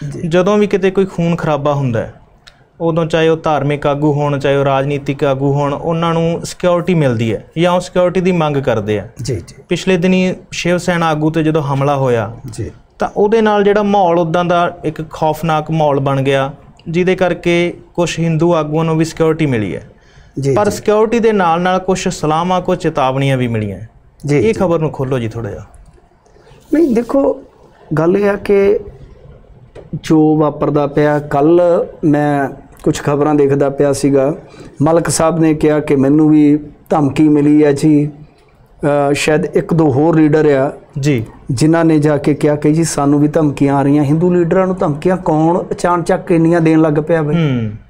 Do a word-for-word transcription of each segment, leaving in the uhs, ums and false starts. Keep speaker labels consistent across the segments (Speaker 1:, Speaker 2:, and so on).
Speaker 1: ਜਦੋਂ ਵੀ ਕਿਤੇ ਕੋਈ ਖੂਨ ਖਰਾਬਾ ਹੁੰਦਾ ਹੈ ਉਦੋਂ ਚਾਹੇ ਉਹ ਧਾਰਮਿਕ ਆਗੂ ਹੋਣ ਚਾਹੇ ਉਹ ਰਾਜਨੀਤਿਕ ਆਗੂ ਹੋਣ ਉਹਨਾਂ ਨੂੰ ਸਿਕਿਉਰਿਟੀ ਮਿਲਦੀ ਹੈ ਜਾਂ ਉਹ ਸਿਕਿਉਰਿਟੀ ਦੀ ਮੰਗ ਕਰਦੇ ਆ। ਜੀ ਜੀ ਪਿਛਲੇ ਦਿਨੀ ਸ਼ਿਵ ਸੈਨਾ ਆਗੂ 'ਤੇ ਜਦੋਂ ਹਮਲਾ ਹੋਇਆ ਜੀ ਤਾਂ ਉਹਦੇ ਨਾਲ ਜਿਹੜਾ ਮਾਹੌਲ ਉੱਦਾਂ ਦਾ ਇੱਕ ਖੌਫਨਾਕ ਮਾਹੌਲ ਬਣ ਗਿਆ ਜਿਹਦੇ ਕਰਕੇ ਕੁਛ ਹਿੰਦੂ ਆਗੂਆਂ ਨੂੰ ਵੀ ਸਿਕਿਉਰਿਟੀ ਮਿਲੀ ਹੈ ਜੀ ਪਰ ਸਿਕਿਉਰਿਟੀ ਦੇ ਨਾਲ ਨਾਲ ਕੁਛ ਸਲਾਹਾਂ ਕੁਛ ਚੇਤਾਵਨੀਆਂ ਵੀ ਮਿਲੀਆਂ ਜੀ। ਇਹ ਖਬਰ ਨੂੰ ਖੋਲੋ ਜੀ ਥੋੜ੍ਹਾ ਜਿਹਾ।
Speaker 2: ਨਹੀਂ ਦੇਖੋ ਗੱਲ ਇਹ ਆ ਕਿ ਜੋ ਵਾਪਰਦਾ ਪਿਆ ਕੱਲ੍ਹ ਮੈਂ ਕੁਛ ਖਬਰਾਂ ਦੇਖਦਾ ਪਿਆ ਸੀਗਾ ਮਲਕ ਸਾਹਿਬ ਨੇ ਕਿਹਾ ਕਿ ਮੈਨੂੰ ਵੀ ਧਮਕੀ ਮਿਲੀ ਹੈ ਜੀ ਸ਼ਾਇਦ ਇੱਕ ਦੋ ਹੋਰ ਲੀਡਰ ਆ ਜੀ ਜਿਨ੍ਹਾਂ ਨੇ ਜਾ ਕੇ ਕਿਹਾ ਕਿ ਜੀ ਸਾਨੂੰ ਵੀ ਧਮਕੀਆਂ ਆ ਰਹੀਆਂ। ਹਿੰਦੂ ਲੀਡਰਾਂ ਨੂੰ ਧਮਕੀਆਂ ਕੌਣ ਅਚਾਨਚੱਕ ਇੰਨੀਆਂ ਦੇਣ ਲੱਗ ਪਿਆ ਬਈ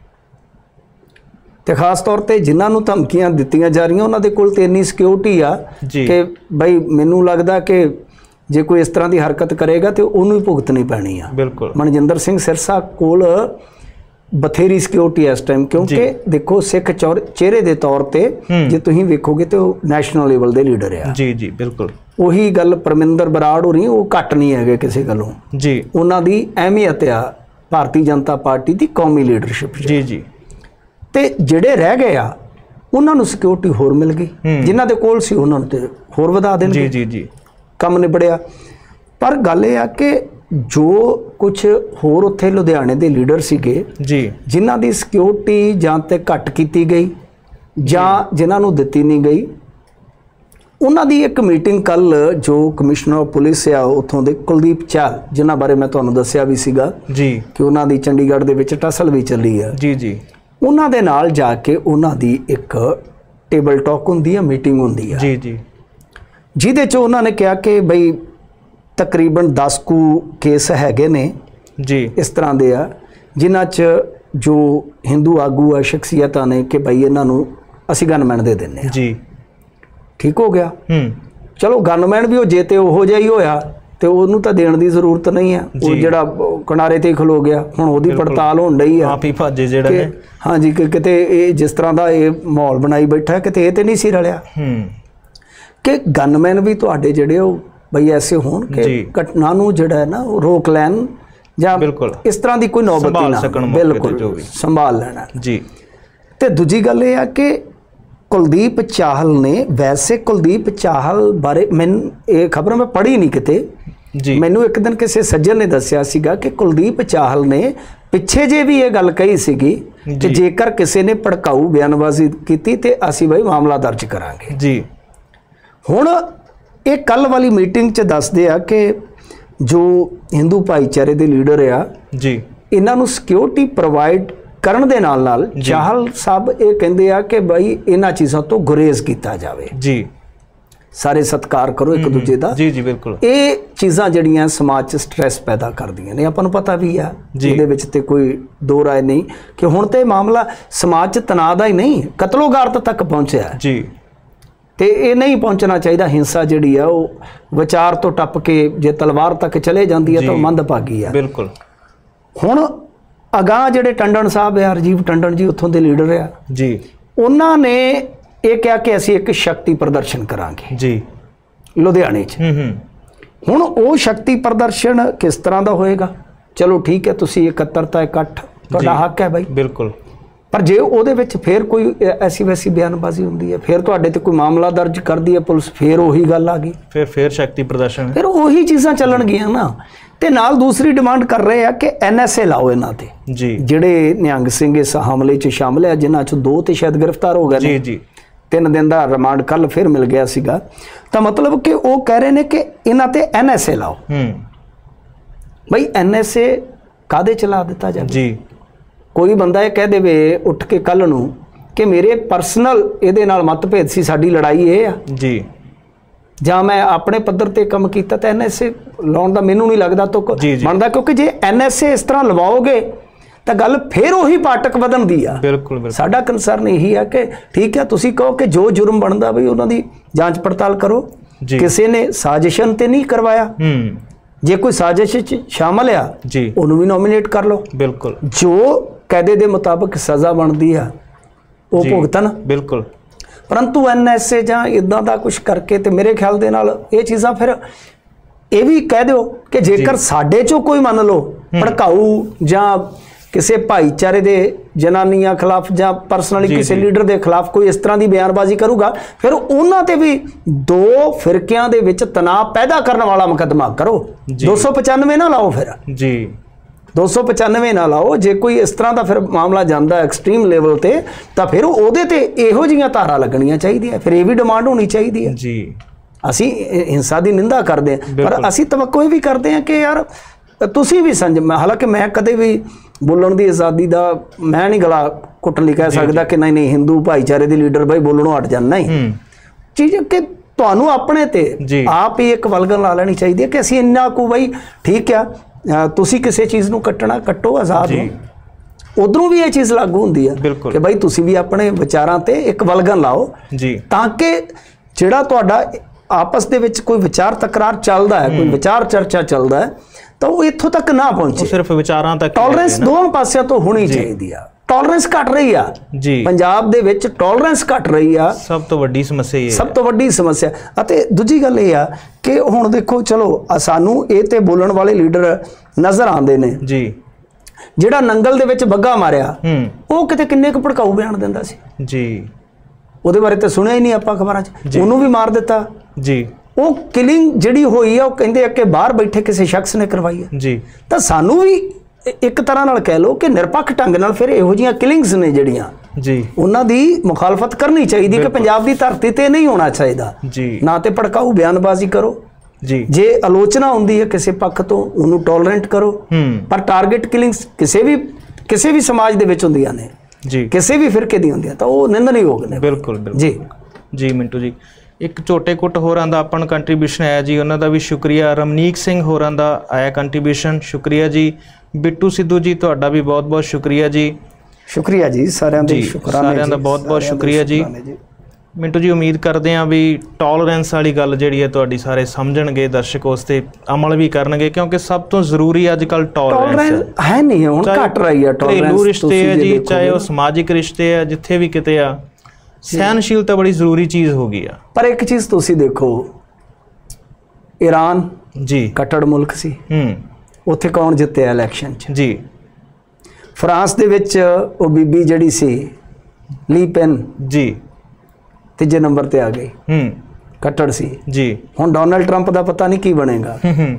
Speaker 2: ਤੇ ਖਾਸ ਤੌਰ ਤੇ ਜਿਨ੍ਹਾਂ ਨੂੰ ਧਮਕੀਆਂ ਦਿੱਤੀਆਂ ਜਾ ਰਹੀਆਂ ਉਹਨਾਂ ਦੇ ਕੋਲ ਤੇ ਇੰਨੀ ਸਿਕਿਉਰਿਟੀ ਆ ਕਿ ਬਈ ਮੈਨੂੰ ਲੱਗਦਾ ਕਿ ਜੇ ਕੋਈ ਇਸ ਤਰ੍ਹਾਂ ਦੀ ਹਰਕਤ ਕਰੇਗਾ ਤੇ ਉਹਨੂੰ ਹੀ ਭੁਗਤਣੀ ਪੈਣੀ ਆ। ਬਿਲਕੁਲ ਮਨਜਿੰਦਰ ਸਿੰਘ ਸਿਰਸਾ ਕੋਲ ਬਥੇਰੀ ਸਿਕਿਉਰਿਟੀ ਇਸ ਟਾਈਮ ਕਿਉਂਕਿ ਦੇਖੋ ਸਿੱਖ ਚਿਹਰੇ ਦੇ ਤੌਰ ਤੇ ਜੇ ਤੁਸੀਂ ਵੇਖੋਗੇ ਤੇ ਉਹ ਨੈਸ਼ਨਲ ਲੈਵਲ ਦੇ ਲੀਡਰ ਆ। ਜੀ ਜੀ ਬਿਲਕੁਲ ਉਹੀ ਗੱਲ ਪਰਮਿੰਦਰ ਬਰਾੜ ਹੋ ਰਹੀ ਉਹ ਘੱਟ ਨਹੀਂ ਹੈਗੇ ਕਿਸੇ ਗੱਲੋਂ ਜੀ ਉਹਨਾਂ ਦੀ ਅਹਿਮੀਅਤ ਆ ਭਾਰਤੀ ਜਨਤਾ ਪਾਰਟੀ ਦੀ ਕੌਮੀ ਲੀਡਰਸ਼ਿਪ ਜੀ ਜੀ ਤੇ ਜਿਹੜੇ ਰਹਿ ਗਏ ਆ ਉਹਨਾਂ ਨੂੰ ਸਿਕਿਉਰਿਟੀ ਹੋਰ ਮਿਲ ਗਈ ਜਿਨ੍ਹਾਂ ਦੇ ਕੋਲ ਸੀ ਉਹਨਾਂ ਨੂੰ ਤੇ ਹੋਰ ਵਧਾ ਦੇਣਗੇ। ਜੀ ਜੀ ਜੀ ਕੰਮ ਨਿਬੜਿਆ। ਪਰ ਗੱਲ ਇਹ ਆ ਕਿ ਜੋ ਕੁਛ ਹੋਰ ਉੱਥੇ ਲੁਧਿਆਣੇ ਦੇ ਲੀਡਰ ਸੀਗੇ ਜੀ ਜਿਨ੍ਹਾਂ ਦੀ ਸਿਕਿਉਰਿਟੀ ਜਾਂ ਤੇ ਘੱਟ ਕੀਤੀ ਗਈ ਜਾਂ ਜਿਨ੍ਹਾਂ ਨੂੰ ਦਿੱਤੀ ਨਹੀਂ ਗਈ ਉਹਨਾਂ ਦੀ ਇੱਕ ਮੀਟਿੰਗ ਕੱਲ੍ਹ ਜੋ ਕਮਿਸ਼ਨਰ ਆਫ ਪੁਲਿਸ ਆ ਉੱਥੋਂ ਦੇ ਕੁਲਦੀਪ ਚਾਹਲ ਜਿਨ੍ਹਾਂ ਬਾਰੇ ਮੈਂ ਤੁਹਾਨੂੰ ਦੱਸਿਆ ਵੀ ਸੀਗਾ ਜੀ ਕਿ ਉਹਨਾਂ ਦੀ ਚੰਡੀਗੜ੍ਹ ਦੇ ਵਿੱਚ ਟਸਲ ਵੀ ਚੱਲੀ ਆ ਜੀ ਜੀ ਉਹਨਾਂ ਦੇ ਨਾਲ ਜਾ ਕੇ ਉਹਨਾਂ ਦੀ ਇੱਕ ਟੇਬਲ ਟਾਕ ਹੁੰਦੀ ਆ ਮੀਟਿੰਗ ਹੁੰਦੀ ਆ ਜੀ ਜੀ ਜਿਹਦੇ 'ਚ ਉਹਨਾਂ ਨੇ ਕਿਹਾ ਕਿ ਬਈ ਤਕਰੀਬਨ ਦਸ ਕੁ ਕੇਸ ਹੈਗੇ ਨੇ ਜੀ ਇਸ ਤਰ੍ਹਾਂ ਦੇ ਆ ਜਿਨ੍ਹਾਂ 'ਚ ਜੋ ਹਿੰਦੂ ਆਗੂ ਆ ਸ਼ਖਸੀਅਤਾਂ ਨੇ ਕਿ ਬਈ ਇਹਨਾਂ ਨੂੰ ਅਸੀਂ ਗਨਮੈਨ ਦੇ ਦਿੰਦੇ ਹਾਂ ਜੀ ਠੀਕ ਹੋ ਗਿਆ। ਹੂੰ ਚਲੋ ਗਨਮੈਨ ਵੀ ਉਹ ਜੇ ਤੇ ਉਹੋ ਜਿਹਾ ਹੀ ਹੋਇਆ ਤੇ ਉਹਨੂੰ ਤਾਂ ਦੇਣ ਦੀ ਜ਼ਰੂਰਤ ਨਹੀਂ ਆ ਉਹ ਜਿਹੜਾ ਕਿਨਾਰੇ ਤੇ ਖਲੋ ਗਿਆ ਹੁਣ ਉਹਦੀ ਪੜਤਾਲ ਹੋਣ ਡਈ ਆ ਆਪ ਹੀ ਭਾਜੇ ਜਿਹੜਾ ਨੇ ਹਾਂਜੀ ਕਿ ਕਿਤੇ ਇਹ ਜਿਸ ਤਰ੍ਹਾਂ ਦਾ ਇਹ ਮਾਹੌਲ ਬਣਾਈ ਬੈਠਾ ਕਿਤੇ ਇਹ ਤੇ ਨਹੀਂ ਸੀ ਰਲਿਆ ਹੂੰ ਕਿ ਗਨਮੈਨ ਵੀ ਤੁਹਾਡੇ ਜਿਹੜੇ ਉਹ ਬਈ ਐਸੇ ਹੋਣ ਕਿ ਘਟਨਾ ਨੂੰ ਜਿਹੜਾ ਹੈ ਨਾ ਉਹ ਰੋਕ ਲੈਣ ਜਾਂ ਇਸ ਤਰ੍ਹਾਂ ਦੀ ਕੋਈ ਨੌਬਤ ਨਾ ਬਿਲਕੁਲ ਸੰਭਾਲ ਲੈਣਾ ਜੀ। ਤੇ ਦੂਜੀ ਗੱਲ ਇਹ ਆ ਕਿ ਕੁਲਦੀਪ ਚਾਹਲ ਨੇ ਵੈਸੇ ਕੁਲਦੀਪ ਚਾਹਲ ਬਾਰੇ ਮੈਨੂੰ ਇਹ ਖਬਰ ਮੈਂ ਪੜ੍ਹੀ ਨਹੀਂ ਕਿਤੇ ਜੀ ਮੈਨੂੰ ਇੱਕ ਦਿਨ ਕਿਸੇ ਸੱਜਣ ਨੇ ਦੱਸਿਆ ਸੀਗਾ ਕਿ ਕੁਲਦੀਪ ਚਾਹਲ ਨੇ ਪਿੱਛੇ ਜੇ ਵੀ ਇਹ ਗੱਲ ਕਹੀ ਸੀਗੀ ਕਿ ਜੇਕਰ ਕਿਸੇ ਨੇ ਭੜਕਾਊ ਬਿਆਨਬਾਜ਼ੀ ਕੀਤੀ ਤੇ ਅਸੀਂ ਬਈ ਮਾਮਲਾ ਦਰਜ ਕਰਾਂਗੇ ਜੀ। ਹੁਣ ਇਹ ਕੱਲ੍ਹ ਵਾਲੀ ਮੀਟਿੰਗ 'ਚ ਦੱਸਦੇ ਆ ਕਿ ਜੋ ਹਿੰਦੂ ਭਾਈਚਾਰੇ ਦੇ ਲੀਡਰ ਆ ਜੀ ਇਹਨਾਂ ਨੂੰ ਸਿਕਿਉਰਿਟੀ ਪ੍ਰੋਵਾਈਡ ਕਰਨ ਦੇ ਨਾਲ ਨਾਲ ਚਾਹਲ ਸਾਹਿਬ ਇਹ ਕਹਿੰਦੇ ਆ ਕਿ ਬਈ ਇਹਨਾਂ ਚੀਜ਼ਾਂ ਤੋਂ ਗੁਰੇਜ਼ ਕੀਤਾ ਜਾਵੇ ਜੀ ਸਾਰੇ ਸਤਿਕਾਰ ਕਰੋ ਇੱਕ ਦੂਜੇ ਦਾ ਜੀ ਜੀ ਬਿਲਕੁਲ। ਇਹ ਚੀਜ਼ਾਂ ਜਿਹੜੀਆਂ ਸਮਾਜ 'ਚ ਸਟ੍ਰੈਸ ਪੈਦਾ ਕਰਦੀਆਂ ਨੇ ਆਪਾਂ ਨੂੰ ਪਤਾ ਵੀ ਆ ਇਹਦੇ ਵਿੱਚ ਤੇ ਕੋਈ ਦੋ ਰਾਏ ਨਹੀਂ ਕਿ ਹੁਣ ਤੇ ਮਾਮਲਾ ਸਮਾਜ 'ਚ ਤਣਾਅ ਦਾ ਹੀ ਨਹੀਂ ਕਤਲੋਗਾਰਤ ਤੱਕ ਪਹੁੰਚਿਆ ਜੀ ਤੇ ਇਹ ਨਹੀਂ ਪਹੁੰਚਣਾ ਚਾਹੀਦਾ। ਹਿੰਸਾ ਜਿਹੜੀ ਆ ਉਹ ਵਿਚਾਰ ਤੋਂ ਟੱਪ ਕੇ ਜੇ ਤਲਵਾਰ ਤੱਕ ਚਲੇ ਜਾਂਦੀ ਹੈ ਤਾਂ ਉਹ ਮੰਦਭਾਗੀ ਆ ਬਿਲਕੁਲ। ਹੁਣ ਅਗਾਂਹ ਜਿਹੜੇ ਟੰਡਨ ਸਾਹਿਬ ਆ ਰਾਜੀਵ ਟੰਡਨ ਜੀ ਉੱਥੋਂ ਦੇ ਲੀਡਰ ਆ ਜੀ ਉਹਨਾਂ ਨੇ ਇਹ ਕਿਹਾ ਕਿ ਅਸੀਂ ਇੱਕ ਸ਼ਕਤੀ ਪ੍ਰਦਰਸ਼ਨ ਕਰਾਂਗੇ ਜੀ ਲੁਧਿਆਣੇ 'ਚ। ਹੁਣ ਉਹ ਸ਼ਕਤੀ ਪ੍ਰਦਰਸ਼ਨ ਕਿਸ ਤਰ੍ਹਾਂ ਦਾ ਹੋਏਗਾ ਚਲੋ ਠੀਕ ਹੈ ਤੁਸੀਂ ਇਕੱਤਰਤਾ ਇਕੱਠ ਤੁਹਾਡਾ ਹੱਕ ਹੈ ਬਾਈ ਬਿਲਕੁਲ ਪਰ ਜੇ ਉਹਦੇ ਵਿੱਚ ਫਿਰ ਕੋਈ ਐਸੀ ਵੈਸੀ ਬਿਆਨਬਾਜ਼ੀ ਹੁੰਦੀ ਹੈ ਫਿਰ ਤੁਹਾਡੇ ਤੇ ਕੋਈ ਮਾਮਲਾ ਦਰਜ ਕਰਦੀ ਹੈ ਪੁਲਿਸ ਫਿਰ ਉਹੀ ਗੱਲ ਆ ਗਈ ਫਿਰ ਫਿਰ ਸ਼ਕਤੀ ਪ੍ਰਦਰਸ਼ਨ ਫਿਰ ਉਹੀ ਚੀਜ਼ਾਂ ਚੱਲਣਗੀਆਂ ਨਾ। ਤੇ ਨਾਲ ਦੂਸਰੀ ਡਿਮਾਂਡ ਕਰ ਰਹੇ ਆ ਕਿ ਐਨ ਐਸ ਏ ਲਾਓ ਇਹਨਾਂ ਤੇ ਜੀ ਜਿਹੜੇ ਨਿਹੰਗ ਸਿੰਘ ਇਸ ਹਮਲੇ 'ਚ ਸ਼ਾਮਲ ਹੈ ਜਿਨ੍ਹਾਂ 'ਚੋਂ ਦੋ ਤੇ ਸ਼ਾਇਦ ਗ੍ਰਿਫਤਾਰ ਹੋ ਗਏ ਨੇ ਜੀ ਜੀ ਤਿੰਨ ਦਿਨ ਦਾ ਰਿਮਾਂਡ ਕੱਲ੍ਹ ਫਿਰ ਮਿਲ ਗਿਆ ਸੀਗਾ ਤਾਂ ਮਤਲਬ ਕਿ ਉਹ ਕਹਿ ਰਹੇ ਨੇ ਕਿ ਇਹਨਾਂ ਤੇ ਐਨ ਐਸ ਏ ਲਾਓ ਬਈ ਐਨ ਐਸ ਏ ਕਾਹਦੇ ਚਲਾ ਦਿੱਤਾ ਜਾਵੇ ਜੀ ਕੋਈ ਬੰਦਾ ਇਹ ਕਹਿ ਦੇਵੇ ਉੱਠ ਕੇ ਕੱਲ੍ਹ ਨੂੰ ਕਿ ਮੇਰੇ ਪਰਸਨਲ ਇਹਦੇ ਨਾਲ ਮਤਭੇਦ ਸੀ ਸਾਡੀ ਲੜਾਈ ਇਹ ਆ ਜੀ ਜਾਂ ਮੈਂ ਆਪਣੇ ਪੱਧਰ ਤੇ ਕੰਮ ਕੀਤਾ ਤਾਂ ਐਨ ਐਸ ਏ ਲਾਉਣ ਦਾ ਮੈਨੂੰ ਨਹੀਂ ਲੱਗਦਾ ਤੁਕ ਬਣਦਾ ਕਿਉਂਕਿ ਜੇ ਐਨ ਐਸ ਏ ਇਸ ਤਰ੍ਹਾਂ ਲਵਾਓਗੇ ਤਾਂ ਗੱਲ ਫਿਰ ਉਹੀ ਪਾਟਕ ਵਧਣ ਦੀ ਆ ਬਿਲਕੁਲ। ਸਾਡਾ ਕੰਸਰਨ ਇਹੀ ਆ ਕਿ ਠੀਕ ਹੈ ਤੁਸੀਂ ਕਹੋ ਕਿ ਜੋ ਜੁਰਮ ਬਣਦਾ ਬਈ ਉਹਨਾਂ ਦੀ ਜਾਂਚ ਪੜਤਾਲ ਕਰੋ ਕਿਸੇ ਨੇ ਸਾਜ਼ਿਸ਼ਨ ਤੇ ਨਹੀਂ ਕਰਵਾਇਆ ਜੇ ਕੋਈ ਸਾਜ਼ਿਸ਼ 'ਚ ਸ਼ਾਮਲ ਆ ਜੀ ਉਹਨੂੰ ਵੀ ਨੋਮੀਨੇਟ ਕਰ ਲਓ ਬਿਲਕੁਲ ਜੋ ਕਾਇਦੇ ਦੇ ਮੁਤਾਬਕ ਸਜ਼ਾ ਬਣਦੀ ਆ ਉਹ ਭੁਗਤਣ ਬਿਲਕੁਲ। ਪਰੰਤੂ ਐਨ ਐਸ ਏ ਜਾਂ ਇੱਦਾਂ ਦਾ ਕੁਛ ਕਰਕੇ ਤੇ ਮੇਰੇ ਖਿਆਲ ਦੇ ਨਾਲ ਇਹ ਚੀਜ਼ਾਂ ਫਿਰ ਇਹ ਵੀ ਕਹਿ ਦਿਓ ਕਿ ਜੇਕਰ ਸਾਡੇ ਚੋਂ ਕੋਈ ਮੰਨ ਲਓ ਭੜਕਾਊ ਜਾਂ ਕਿਸੇ ਭਾਈਚਾਰੇ ਦੇ ਜਨਾਨੀਆਂ ਖਿਲਾਫ ਜਾਂ ਪਰਸਨਲੀ ਕਿਸੇ ਲੀਡਰ ਦੇ ਖਿਲਾਫ ਕੋਈ ਇਸ ਤਰ੍ਹਾਂ ਦੀ ਬਿਆਨਬਾਜ਼ੀ ਕਰੂਗਾ, ਫਿਰ ਉਹਨਾਂ ਤੇ ਵੀ ਦੋ ਫਿਰਕਿਆਂ ਦੇ ਵਿੱਚ ਤਣਾਅ ਪੈਦਾ ਕਰਨ ਵਾਲਾ ਮੁਕੱਦਮਾ ਕਰੋ। ਦੋ ਸੌ ਪਚਾਨਵੇਂ ਨਾ ਲਾਓ ਫਿਰ ਜੀ, ਦੋ ਸੌ ਪਚਾਨਵੇਂ ਨਾ ਲਾਓ। ਜੇ ਕੋਈ ਇਸ ਤਰ੍ਹਾਂ ਦਾ ਫਿਰ ਮਾਮਲਾ ਜਾਂਦਾ ਐਕਸਟ੍ਰੀਮ ਲੈਵਲ ਤੇ ਤਾਂ ਫਿਰ ਉਹਦੇ ਤੇ ਇਹੋ ਜਿਹੀਆਂ ਧਾਰਾ ਲੱਗਣੀਆਂ ਚਾਹੀਦੀਆਂ, ਫਿਰ ਇਹ ਵੀ ਡਿਮਾਂਡ ਹੋਣੀ ਚਾਹੀਦੀ ਹੈ ਜੀ। ਅਸੀਂ ਹਿੰਸਾ ਦੀ ਨਿੰਦਾ ਕਰਦੇ ਹਾਂ, ਪਰ ਅਸੀਂ ਤਵੱਕੋ ਇਹ ਵੀ ਕਰਦੇ ਹਾਂ ਕਿ ਯਾਰ ਤੁਸੀਂ ਵੀ ਸੰਜਮ, ਹਾਲਾਂਕਿ ਮੈਂ ਕਦੇ ਵੀ ਬੋਲਣ ਦੀ ਆਜ਼ਾਦੀ ਦਾ ਮੈਂ ਨਹੀਂ ਗਲਾ ਘੁੱਟਣ ਲਈ ਕਹਿ ਸਕਦਾ ਕਿ ਨਹੀਂ ਨਹੀਂ ਹਿੰਦੂ ਭਾਈਚਾਰੇ ਦੇ ਲੀਡਰ ਬਾਈ ਬੋਲਣੋਂ ਹਟ ਜਾਣ, ਨਹੀਂ ਚੀਜ਼ ਕਿ ਤੁਹਾਨੂੰ ਆਪਣੇ ਤੇ ਆਪ ਹੀ ਇੱਕ ਵਲਗਨ ਲਾ ਲੈਣੀ ਚਾਹੀਦੀ ਹੈ ਕਿ ਅਸੀਂ ਇੰਨਾ ਕੁ ਬਈ ਠੀਕ ਆ, ਤੁਸੀਂ ਕਿਸੇ ਚੀਜ਼ ਨੂੰ ਕੱਟਣਾ ਕੱਟੋ, ਆਜ਼ਾਦ ਹੋ। ਉਧਰੋਂ ਵੀ ਇਹ ਚੀਜ਼ ਲਾਗੂ ਹੁੰਦੀ ਹੈ ਕਿ ਬਾਈ ਤੁਸੀਂ ਵੀ ਆਪਣੇ ਵਿਚਾਰਾਂ ਤੇ ਇੱਕ ਵਲਗਨ ਲਾਓ ਜੀ, ਤਾਂ ਕਿ ਜਿਹੜਾ ਤੁਹਾਡਾ ਆਪਸ ਦੇ ਵਿੱਚ ਕੋਈ ਵਿਚਾਰ ਤਕਰਾਰ ਚੱਲਦਾ ਹੈ, ਕੋਈ ਵਿਚਾਰ ਚਰਚਾ ਚੱਲਦਾ ਹੈ, ਤਾਂ ਉਹ ਇੱਥੋਂ ਤੱਕ ਨਾ ਪਹੁੰਚੇ। ਸਿਰਫ ਵਿਚਾਰਾਂ ਤੱਕ ਟੋਲਰੈਂਸ ਦੋਵਾਂ ਪਾਸਿਆਂ ਤੋਂ ਹੋਣੀ ਚਾਹੀਦੀ ਆ। ਟੋਲਰੈਂਸ ਘਟ ਰਹੀ ਆ ਜੀ, ਪੰਜਾਬ ਦੇ ਵਿੱਚ ਟੋਲਰੈਂਸ ਘਟ ਰਹੀ ਆ, ਸਭ ਤੋਂ ਵੱਡੀ ਸਮੱਸਿਆ ਇਹ ਸਭ ਤੋਂ ਵੱਡੀ ਸਮੱਸਿਆ। ਅਤੇ ਦੂਜੀ ਗੱਲ ਇਹ ਆ ਕਿ ਹੁਣ ਦੇਖੋ ਚਲੋ ਸਾਨੂੰ ਇਹ ਤੇ ਬੋਲਣ ਵਾਲੇ ਲੀਡਰ ਨਜ਼ਰ ਆਉਂਦੇ ਨੇ ਜੀ, ਜਿਹੜਾ ਨੰਗਲ ਦੇ ਵਿੱਚ ਬੱਗਾ ਮਾਰਿਆ ਉਹ ਕਿਤੇ ਕਿੰਨੇ ਕੁ ਭੜਕਾਊ ਬਿਆਨ ਦਿੰਦਾ ਸੀ ਜੀ, ਉਹਦੇ ਬਾਰੇ ਤਾਂ ਸੁਣਿਆ ਹੀ ਨਹੀਂ ਆਪਾਂ ਖਬਰਾਂ 'ਚ, ਉਹਨੂੰ ਵੀ ਮਾਰ ਦਿੱਤਾ ਜੀ। ਉਹ ਕਿਲਿੰਗ ਜਿਹੜੀ ਹੋਈ ਆ ਉਹ ਕਹਿੰਦੇ ਆ ਕਿ ਬਾਹਰ ਬੈਠੇ ਕਿਸੇ ਸ਼ਖਸ ਨੇ ਕਰਵਾਈ ਹੈ ਜੀ। ਤਾਂ ਸਾਨੂੰ ਵੀ ਇੱਕ ਤਰ੍ਹਾਂ ਨਾਲ ਕਹਿ ਲਓ ਕਿ ਨਿਰਪੱਖ ਢੰਗ ਨਾਲ ਫਿਰ ਇਹੋ ਜਿਹੀਆਂ ਕਿਲਿੰਗਸ ਨੇ ਜਿਹੜੀਆਂ ਜੀ, ਉਹਨਾਂ ਦੀ ਮੁਖਾਲਫਤ ਕਰਨੀ ਚਾਹੀਦੀ ਕਿ ਪੰਜਾਬ ਦੀ ਧਰਤੀ ਤੇ ਨਹੀਂ ਹੋਣਾ ਚਾਹੀਦਾ ਜੀ। ਨਾ ਤੇ ਭੜਕਾਊ ਬਿਆਨਬਾਜ਼ੀ ਕਰੋ ਜੀ, ਜੇ ਆਲੋਚਨਾ ਹੁੰਦੀ ਹੈ ਕਿਸੇ ਪੱਖ ਤੋਂ ਉਹਨੂੰ ਟੋਲਰੈਂਟ ਕਰੋ, ਪਰ ਟਾਰਗੇਟ ਕਿਲਿੰਗਸ ਕਿਸੇ ਵੀ ਕਿਸੇ ਵੀ ਸਮਾਜ ਦੇ ਵਿੱਚ ਹੁੰਦੀਆਂ ਨੇ ਜੀ, ਕਿਸੇ ਵੀ ਫਿਰਕੇ ਦੀ ਹੁੰਦੀਆਂ, ਤਾਂ ਉਹ ਨਿੰਦਣਯੋਗ ਨੇ। ਬਿਲਕੁਲ ਜੀ ਜੀ ਮਿੰਟੂ ਜੀ। ਇੱਕ ਝੋਟੇ ਕੁੱਟ ਹੋਰਾਂ ਦਾ ਆਪਾਂ ਨੂੰ ਕੰਟਰੀਬਿਊਸ਼ਨ ਆਇਆ ਜੀ, ਉਹਨਾਂ ਦਾ ਵੀ ਸ਼ੁਕਰੀਆ। ਰਮਨੀਕ ਸਿੰਘ ਹੋਰਾਂ ਦਾ ਆਇਆ ਕੰਟਰੀਬਿਊਸ਼ਨ, ਸ਼ੁਕਰੀਆ ਜੀ। ਬਿੱਟੂ ਸਿੱਧੂ ਜੀ ਤੁਹਾਡਾ ਵੀ ਬਹੁਤ ਬਹੁਤ ਸ਼ੁਕਰੀਆ ਜੀ। ਸ਼ੁਕਰੀਆ ਜੀ ਸਾਰਿਆਂ ਦੇ, ਸ਼ੁਕਰਾਨਾ ਸਾਰਿਆਂ ਦਾ ਬਹੁਤ ਬਹੁਤ ਸ਼ੁਕਰੀਆ ਜੀ। ਮਿੰਟੂ ਜੀ ਉਮੀਦ ਕਰਦੇ ਹਾਂ ਵੀ ਟੋਲਰੈਂਸ ਵਾਲੀ ਗੱਲ ਜਿਹੜੀ ਹੈ ਤੁਹਾਡੀ ਸਾਰੇ ਸਮਝਣਗੇ, ਦਰਸ਼ਕ ਉਸ 'ਤੇ ਅਮਲ ਵੀ ਕਰਨਗੇ, ਕਿਉਂਕਿ ਸਭ ਤੋਂ ਜ਼ਰੂਰੀ ਅੱਜ ਕੱਲ੍ਹ ਟੋਲਰੈਂਸ ਹੈ ਨਹੀਂ, ਹੁਣ ਘੱਟ ਰਹੀ ਹੈ। ਘਰੇਲੂ ਰਿਸ਼ਤੇ ਹੈ ਜੀ, ਚਾਹੇ ਉਹ ਸਮਾਜਿਕ ਰਿਸ਼ਤੇ ਆ, ਜਿੱਥੇ ਵੀ ਕਿਤੇ ਆ, ਸਹਿਨਸ਼ੀਲਤਾ ਬੜੀ ਜ਼ਰੂਰੀ ਚੀਜ਼ ਹੋ ਗਈ ਆ। ਪਰ ਇੱਕ ਚੀਜ਼ ਤੁਸੀਂ ਦੇਖੋ, ਈਰਾਨ ਜੀ ਕੱਟੜ ਮੁਲਕ ਸੀ, ਹੂੰ, ਉੱਥੇ ਕੌਣ ਜਿੱਤਿਆ ਇਲੈਕਸ਼ਨ 'ਚ ਜੀ? ਫਰਾਂਸ ਦੇ ਵਿੱਚ ਉਹ ਬੀਬੀ ਜਿਹੜੀ ਸੀ ਲੀ ਪੈਨ ਜੀ ਤੀਜੇ ਨੰਬਰ ਤੇ ਆ ਗਈ, ਹੂੰ, ਕੱਟੜ ਸੀ ਜੀ। ਹੁਣ ਡੋਨਾਲਡ ਟਰੰਪ ਦਾ ਪਤਾ ਨਹੀਂ ਕੀ ਬਣੇਗਾ।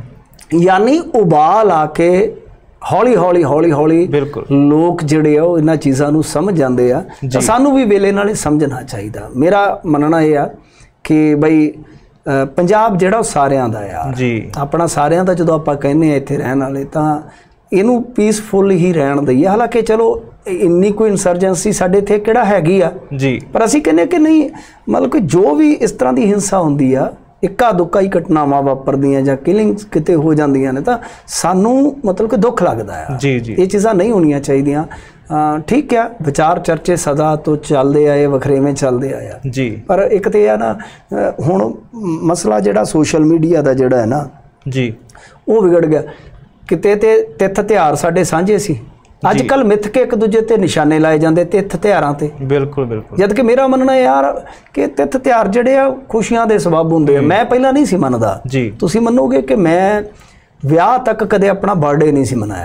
Speaker 2: ਯਾਨੀ ਉਬਾਲ ਆ ਕੇ ਹੌਲੀ ਹੌਲੀ ਹੌਲੀ ਹੌਲੀ ਲੋਕ ਜਿਹੜੇ ਆ ਉਹ ਇਹਨਾਂ ਚੀਜ਼ਾਂ ਨੂੰ ਸਮਝ ਜਾਂਦੇ ਆ, ਤਾਂ ਸਾਨੂੰ ਵੀ ਵੇਲੇ ਨਾਲ ਸਮਝਣਾ ਚਾਹੀਦਾ। ਮੇਰਾ ਮੰਨਣਾ ਇਹ ਆ ਕਿ ਬਈ ਪੰਜਾਬ ਜਿਹੜਾ ਉਹ ਸਾਰਿਆਂ ਦਾ ਆ ਜੀ, ਆਪਣਾ ਸਾਰਿਆਂ ਦਾ। ਜਦੋਂ ਆਪਾਂ ਕਹਿੰਦੇ ਆ ਇੱਥੇ ਰਹਿਣ ਵਾਲੇ, ਤਾਂ ਇਹਨੂੰ ਪੀਸਫੁਲ ਹੀ ਰਹਿਣ ਦਈਏ। ਹਾਲਾਂਕਿ ਚਲੋ ਇੰਨੀ ਕੋਈ ਇਨਸਰਜੈਂਸੀ ਸਾਡੇ ਇੱਥੇ ਕਿਹੜਾ ਹੈਗੀ ਆ ਜੀ, ਪਰ ਅਸੀਂ ਕਹਿੰਦੇ ਕਿ ਨਹੀਂ, ਮਤਲਬ ਕਿ ਜੋ ਵੀ ਇਸ ਤਰ੍ਹਾਂ ਦੀ ਹਿੰਸਾ ਹੁੰਦੀ ਆ, ਇੱਕਾ ਦੁੱਕਾ ਹੀ ਘਟਨਾਵਾਂ ਵਾਪਰਦੀਆਂ ਜਾਂ ਕਿਲਿੰਗਸ ਕਿਤੇ ਹੋ ਜਾਂਦੀਆਂ ਨੇ, ਤਾਂ ਸਾਨੂੰ ਮਤਲਬ ਕਿ ਦੁੱਖ ਲੱਗਦਾ ਆ ਜੀ ਜੀ। ਇਹ ਚੀਜ਼ਾਂ ਨਹੀਂ ਹੋਣੀਆਂ ਚਾਹੀਦੀਆਂ। ਠੀਕ ਆ, ਵਿਚਾਰ ਚਰਚੇ ਸਦਾ ਤੋਂ ਚੱਲਦੇ ਆਏ, ਵਖਰੇਵੇਂ ਚੱਲਦੇ ਆਏ ਜੀ, ਪਰ ਇੱਕ ਤੇ ਆ ਨਾ, ਹੁਣ ਮਸਲਾ ਜਿਹੜਾ ਸੋਸ਼ਲ ਮੀਡੀਆ ਦਾ ਜਿਹੜਾ ਹੈ ਨਾ ਜੀ, ਉਹ ਵਿਗੜ ਗਿਆ। ਕਿਤੇ ਤੇ ਤਿੱਥ ਤਿਉਹਾਰ ਸਾਡੇ ਸਾਂਝੇ ਸੀ, ਅੱਜ ਕੱਲ੍ਹ ਮਿੱਥ ਕੇ ਇੱਕ ਦੂਜੇ ਤੇ ਨਿਸ਼ਾਨੇ ਲਾਏ ਜਾਂਦੇ ਤਿੱਥ ਤਿਉਹਾਰਾਂ ਤੇ। ਬਿਲਕੁਲ ਬਿਲਕੁਲ। ਜਦ ਕਿ ਮੇਰਾ ਮੰਨਣਾ ਯਾਰ ਕਿ ਤਿੱਥ ਤਿਉਹਾਰ ਜਿਹੜੇ ਆ ਖੁਸ਼ੀਆਂ ਦੇ ਸਬੱਬ ਹੁੰਦੇ ਆ। ਮੈਂ ਪਹਿਲਾਂ ਨਹੀਂ ਸੀ ਮੰਨਦਾ ਜੀ, ਤੁਸੀਂ ਮੰਨੋਗੇ ਕਿ ਮੈਂ ਵਿਆਹ ਤੱਕ ਕਦੇ ਆਪਣਾ ਬਰਥਡੇ ਨਹੀਂ ਸੀ ਮਨਾਇਆ,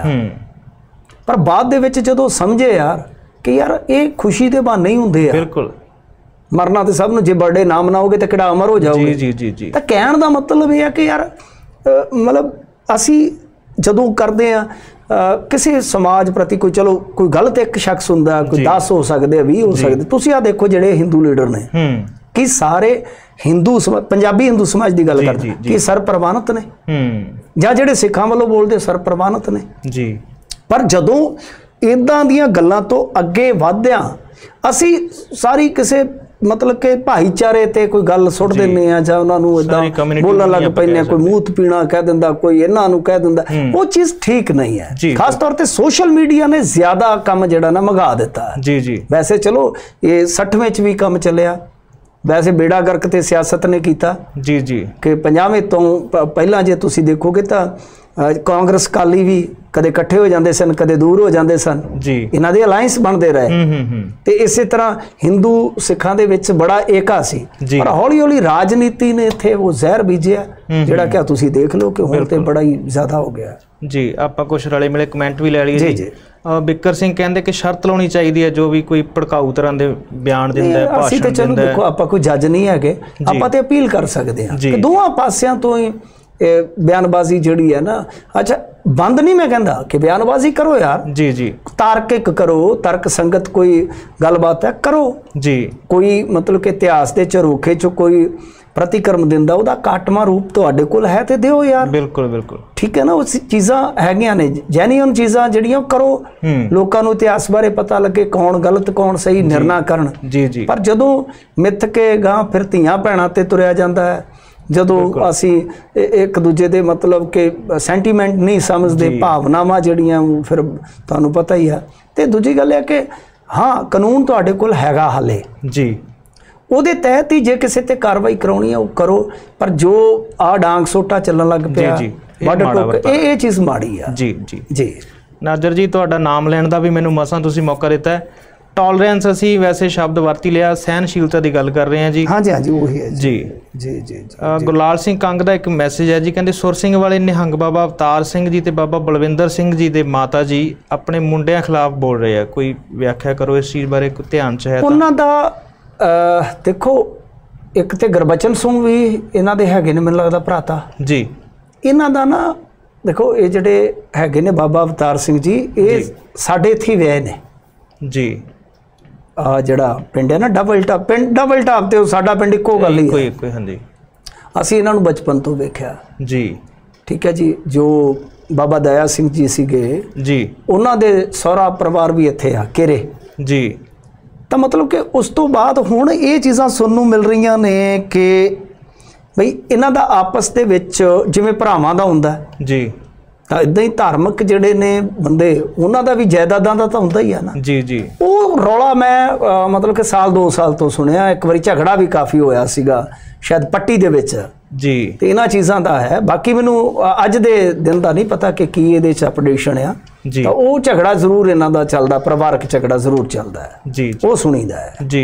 Speaker 2: ਪਰ ਬਾਅਦ ਦੇ ਵਿੱਚ ਜਦੋਂ ਸਮਝੇ ਯਾਰ ਕਿ ਯਾਰ ਇਹ ਖੁਸ਼ੀ ਦੇ ਬਹਾਨੇ ਹੀ ਹੁੰਦੇ ਆ। ਬਿਲਕੁਲ। ਮਰਨਾ ਤੇ ਸਭ ਨੂੰ, ਜੇ ਬਰਥਡੇ ਨਾ ਮਨਾਓਗੇ ਤਾਂ ਕਿਹੜਾ ਅਮਰ ਹੋ ਜਾਓਗੇ ਜੀ ਜੀ ਜੀ। ਤਾਂ ਕਹਿਣ ਦਾ ਮਤਲਬ ਇਹ ਆ ਕਿ ਯਾਰ ਮਤਲਬ ਅਸੀਂ ਜਦੋਂ ਕਰਦੇ ਆ ਕਿਸੇ ਸਮਾਜ ਪ੍ਰਤੀ, ਕੋਈ ਚਲੋ ਕੋਈ ਗਲਤ ਇੱਕ ਸ਼ਖਸ ਹੁੰਦਾ, ਕੋਈ ਦਸ ਹੋ ਸਕਦੇ, ਵੀਹ ਹੋ ਸਕਦੇ। ਤੁਸੀਂ ਆ ਦੇਖੋ ਜਿਹੜੇ ਹਿੰਦੂ ਲੀਡਰ ਨੇ, ਕਿ ਸਾਰੇ ਹਿੰਦੂ ਪੰਜਾਬੀ ਹਿੰਦੂ ਸਮਾਜ ਦੀ ਗੱਲ ਕਰਦੇ ਕਿ ਸਰਪ੍ਰਵਾਨਿਤ ਨੇ, ਜਾਂ ਜਿਹੜੇ ਸਿੱਖਾਂ ਵੱਲੋਂ ਬੋਲਦੇ ਸਰਪ੍ਰਵਾਨਿਤ ਨੇ ਜੀ। ਪਰ ਜਦੋਂ ਇੱਦਾਂ ਦੀਆਂ ਗੱਲਾਂ ਤੋਂ ਅੱਗੇ ਵਧਦਿਆਂ ਅਸੀਂ ਸਾਰੀ ਕਿਸੇ ਮਤਲਬ ਕਿ ਭਾਈਚਾਰੇ ਤੇ ਕੋਈ ਗੱਲ ਸੁੱਟ ਦਿੰਦੇ ਆ, ਜਾਂ ਉਹਨਾਂ ਨੂੰ ਏਦਾਂ ਬੋਲਣ ਲੱਗ ਪੈਂਦੇ ਆ, ਕੋਈ ਮੂਤ ਪੀਣਾ ਕਹਿ ਦਿੰਦਾ, ਕੋਈ ਇਹਨਾਂ ਨੂੰ ਕਹਿ ਦਿੰਦਾ, ਉਹ ਚੀਜ਼ ਠੀਕ ਨਹੀਂ ਹੈ। ਖਾਸ ਤੌਰ ਤੇ ਸੋਸ਼ਲ ਮੀਡੀਆ ਨੇ ਜ਼ਿਆਦਾ ਕੰਮ ਜਿਹੜਾ ਨਾ ਮਗਾ ਦਿੱਤਾ ਜੀ ਜੀ। ਵੈਸੇ ਚਲੋ ਇਹ ਸੱਠਵੇਂ ਚ ਵੀ ਕੰਮ ਚੱਲਿਆ, ਵੈਸੇ ਬੇੜਾ ਗਰਕ ਤੇ ਸਿਆਸਤ ਨੇ ਕੀਤਾ
Speaker 1: ਜੀ ਜੀ
Speaker 2: ਕਿ ਪੰਜਾਹਵੇਂ ਤੋਂ ਪਹਿਲਾਂ ਜੇ ਤੁਸੀਂ ਦੇਖੋਗੇ ਤਾਂ ਕਾਂਗਰਸ ਅਕਾਲੀ ਵੀ ਕਦੇ ਇਕੱਠੇ ਹੋ ਜਾਂਦੇ ਸਨ, ਕਦੇ ਦੂਰ ਹੋ ਜਾਂਦੇ ਸਨ ਜੀ, ਇਹਨਾਂ ਦੇ ਅਲਾਈਅੰਸ ਬਣਦੇ ਰਹੇ ਤੇ ਇਸੇ ਤਰ੍ਹਾਂ ਹਿੰਦੂ ਸਿੱਖਾਂ ਦੇ ਵਿੱਚ ਬੜਾ ਏਕਾ ਸੀ। ਪਰ ਹੌਲੀ ਹੌਲੀ ਰਾਜਨੀਤੀ ਨੇ ਇੱਥੇ ਉਹ ਜ਼ਹਿਰ ਬੀਜਿਆ ਜਿਹੜਾ ਕਿ ਤੁਸੀਂ ਦੇਖ ਲਓ ਕਿ ਹੁਣ ਤੇ ਬੜਾ ਹੀ ਜ਼ਿਆਦਾ ਹੋ ਗਿਆ
Speaker 1: ਜੀ। ਆਪਾਂ ਕੁਝ ਰਲੇ ਮਿਲੇ ਕਮੈਂਟ ਵੀ ਲੈ ਲਈਏ ਜੀ। ਬਿੱਕਰ ਸਿੰਘ ਕਹਿੰਦੇ ਕਿ ਸ਼ਰਤ ਲਾਉਣੀ ਚਾਹੀਦੀ ਹੈ ਜੋ ਵੀ ਕੋਈ ਭੜਕਾਊ ਤਰ੍ਹਾਂ ਦੇ ਬਿਆਨ ਦਿੰਦਾ ਹੈ, ਭਾਸ਼ਣ ਦਿੰਦਾ ਹੈ।
Speaker 2: ਦੇਖੋ ਆਪਾਂ ਕੋਈ ਜੱਜ ਨਹੀਂ ਹੈਗੇ, ਆਪਾਂ ਤੇ ਅਪੀਲ ਕਰ ਸਕਦੇ ਹਾਂ ਕਿ ਦੋਵਾਂ ਪਾਸਿਆਂ ਤੋਂ ਹੀ ਬਿਆਨਬਾਜ਼ੀ ਜਿਹੜੀ ਹੈ ਨਾ, ਅੱਛਾ ਬੰਦ ਨਹੀਂ ਮੈਂ ਕਹਿੰਦਾ ਕਿ ਬਿਆਨਬਾਜ਼ੀ ਕਰੋ ਯਾਰ
Speaker 1: ਜੀ ਜੀ,
Speaker 2: ਤਾਰਕਿਕ ਕਰੋ, ਤਰਕ ਸੰਗਤ ਕੋਈ ਗੱਲਬਾਤ ਹੈ ਕਰੋ ਜੀ। ਕੋਈ ਮਤਲਬ ਕਿ ਇਤਿਹਾਸ ਦੇ ਝਰੋਖੇ 'ਚ ਕੋਈ ਪ੍ਰਤੀਕਰਮ ਦਿੰਦਾ ਉਹਦਾ ਕਾਟਮਾ ਰੂਪ ਤੁਹਾਡੇ ਕੋਲ ਹੈ ਤੇ ਦਿਓ ਯਾਰ।
Speaker 1: ਬਿਲਕੁਲ ਬਿਲਕੁਲ ਠੀਕ
Speaker 2: ਹੈ ਨਾ, ਉਹ ਚੀਜ਼ਾਂ ਹੈਗੀਆਂ ਨੇ ਜੈਨੂਇਨ ਚੀਜ਼ਾਂ ਜਿਹੜੀਆਂ ਕਰੋ, ਲੋਕਾਂ ਨੂੰ ਇਤਿਹਾਸ ਬਾਰੇ ਪਤਾ ਲੱਗੇ, ਕੌਣ ਗਲਤ ਕੌਣ ਸਹੀ ਨਿਰਣਾ ਕਰਨ ਜੀ ਜੀ। ਪਰ ਜਦੋਂ ਮਿੱਥ ਕੇ ਗਾਂ ਫਿਰ ਧੀਆਂ ਭੈਣਾਂ ਤੇ ਤੁਰਿਆ ਜਾਂਦਾ ਹੈ, ਜਦੋਂ ਅਸੀਂ ਇੱਕ ਦੂਜੇ ਦੇ ਮਤਲਬ ਕਿ ਸੈਂਟੀਮੈਂਟ ਨਹੀਂ ਸਮਝਦੇ, ਭਾਵਨਾਵਾਂ ਜਿਹੜੀਆਂ ਫਿਰ ਤੁਹਾਨੂੰ ਪਤਾ ਹੀ ਆ। ਤੇ ਦੂਜੀ ਗੱਲ ਹੈ ਕਿ ਹਾਂ ਕਾਨੂੰਨ ਤੁਹਾਡੇ ਕੋਲ ਹੈਗਾ ਹਾਲੇ ਜੀ, ਉਹਦੇ ਤਹਿਤ ਹੀ ਜੇ ਕਿਸੇ ਤੇ ਕਾਰਵਾਈ ਕਰਾਉਣੀ ਹੈ ਉਹ ਕਰੋ। ਪਰ ਜੋ ਆ ਡਾਂਗ ਸੋਟਾ ਚੱਲਣ ਲੱਗ ਪਿਆ ਵੱਡ ਟੁੱਕ, ਇਹ ਇਹ ਚੀਜ਼ ਮਾੜੀ ਆ ਜੀ ਜੀ ਜੀ।
Speaker 1: ਨਾਜ਼ਰ ਜੀ ਤੁਹਾਡਾ ਨਾਮ ਲੈਣ ਦਾ ਵੀ ਮੈਨੂੰ ਮਸਾਂ ਤੁਸੀਂ ਮੌਕਾ ਦਿੱਤਾ ਹੈ। ਟੋਲਰੈਂਸ ਅਸੀਂ ਵੈਸੇ ਸ਼ਬਦ ਵਰਤੀ ਲਿਆ, ਸਹਿਨਸ਼ੀਲਤਾ ਦੀ ਗੱਲ ਕਰ ਰਹੇ ਹਾਂ ਜੀ।
Speaker 2: ਹਾਂਜੀ ਹਾਂਜੀ ਉਹੀ ਹੈ
Speaker 1: ਜੀ ਜੀ ਜੀ। ਗੁਰਲਾਲ ਸਿੰਘ ਕੰਗ ਦਾ ਇੱਕ ਮੈਸੇਜ ਹੈ ਜੀ, ਕਹਿੰਦੇ ਸੁਰ ਸਿੰਘ ਵਾਲੇ ਨਿਹੰਗ ਬਾਬਾ ਅਵਤਾਰ ਸਿੰਘ ਜੀ ਤੇ ਬਾਬਾ ਬਲਵਿੰਦਰ ਸਿੰਘ ਜੀ ਦੇ ਮਾਤਾ ਜੀ ਆਪਣੇ ਮੁੰਡਿਆਂ ਖਿਲਾਫ ਬੋਲ ਰਹੇ ਆ, ਕੋਈ ਵਿਆਖਿਆ ਕਰੋ ਇਸ ਚੀਜ਼ ਬਾਰੇ, ਕੋਈ ਧਿਆਨ 'ਚ ਹੈ
Speaker 2: ਉਹਨਾਂ ਦਾ? ਦੇਖੋ ਇੱਕ ਤੇ ਗੁਰਬਚਨ ਸਿੰਘ ਵੀ ਇਹਨਾਂ ਦੇ ਹੈਗੇ ਨੇ, ਮੈਨੂੰ ਲੱਗਦਾ ਭਰਾਤਾ ਜੀ। ਇਹਨਾਂ ਦਾ ਨਾ ਦੇਖੋ ਇਹ ਜਿਹੜੇ ਹੈਗੇ ਨੇ ਬਾਬਾ ਅਵਤਾਰ ਸਿੰਘ ਜੀ, ਇਹ ਸਾਡੇ ਇੱਥੇ ਵਿਆਹੇ ਨੇ ਜੀ। ਆ ਜਿਹੜਾ ਪਿੰਡ ਹੈ ਨਾ ਡਬਲ ਟਾਪ, ਪਿੰਡ ਡਬਲ ਟਾਪ ਤੇ ਸਾਡਾ ਪਿੰਡ ਇੱਕੋ ਗੱਲ ਹੀ ਹੈ।
Speaker 1: ਹਾਂਜੀ,
Speaker 2: ਅਸੀਂ ਇਹਨਾਂ ਨੂੰ ਬਚਪਨ ਤੋਂ ਵੇਖਿਆ ਜੀ। ਠੀਕ ਹੈ ਜੀ। ਜੋ ਬਾਬਾ ਦਇਆ ਸਿੰਘ ਜੀ ਸੀਗੇ ਜੀ, ਉਹਨਾਂ ਦੇ ਸਹੁਰਾ ਪਰਿਵਾਰ ਵੀ ਇੱਥੇ ਆ ਕੇਰੇ ਜੀ। ਤਾਂ ਮਤਲਬ ਕਿ ਉਸ ਤੋਂ ਬਾਅਦ ਹੁਣ ਇਹ ਚੀਜ਼ਾਂ ਸੁਣਨ ਨੂੰ ਮਿਲ ਰਹੀਆਂ ਨੇ ਕਿ ਬਈ ਇਹਨਾਂ ਦਾ ਆਪਸ ਦੇ ਵਿੱਚ ਜਿਵੇਂ ਭਰਾਵਾਂ ਦਾ ਹੁੰਦਾ ਜੀ, ਤਾਂ ਇਦਾਂ ਹੀ ਧਾਰਮਿਕ ਜਿਹੜੇ ਨੇ ਬੰਦੇ ਉਹਨਾਂ ਦਾ ਵੀ ਜਾਇਦਾਦਾਂ ਦਾ ਤਾਂ ਹੁੰਦਾ ਹੀ ਆ ਨਾ ਜੀ ਜੀ। ਉਹ ਰੌਲਾ ਮੈਂ ਮਤਲਬ ਕਿ ਸਾਲ ਦੋ ਸਾਲ ਤੋਂ ਸੁਣਿਆ। ਇੱਕ ਵਾਰੀ ਝਗੜਾ ਵੀ ਕਾਫੀ ਹੋਇਆ ਸੀਗਾ ਸ਼ਾਇਦ ਪੱਟੀ ਦੇ ਵਿੱਚ ਜੀ, ਤੇ ਇਹਨਾਂ ਚੀਜ਼ਾਂ ਦਾ ਹੈ। ਬਾਕੀ ਮੈਨੂੰ ਅੱਜ ਦੇ ਦਿਨ ਦਾ ਨਹੀਂ ਪਤਾ ਕਿ ਕੀ ਇਹਦੇ 'ਚ ਅਪਡੇਸ਼ਨ ਆ ਜੀ। ਤਾਂ ਉਹ ਝਗੜਾ ਜ਼ਰੂਰ ਇਹਨਾਂ ਦਾ ਚੱਲਦਾ, ਪਰਿਵਾਰਕ ਝਗੜਾ ਜ਼ਰੂਰ ਚੱਲਦਾ ਹੈ ਜੀ, ਉਹ ਸੁਣੀਦਾ ਹੈ ਜੀ।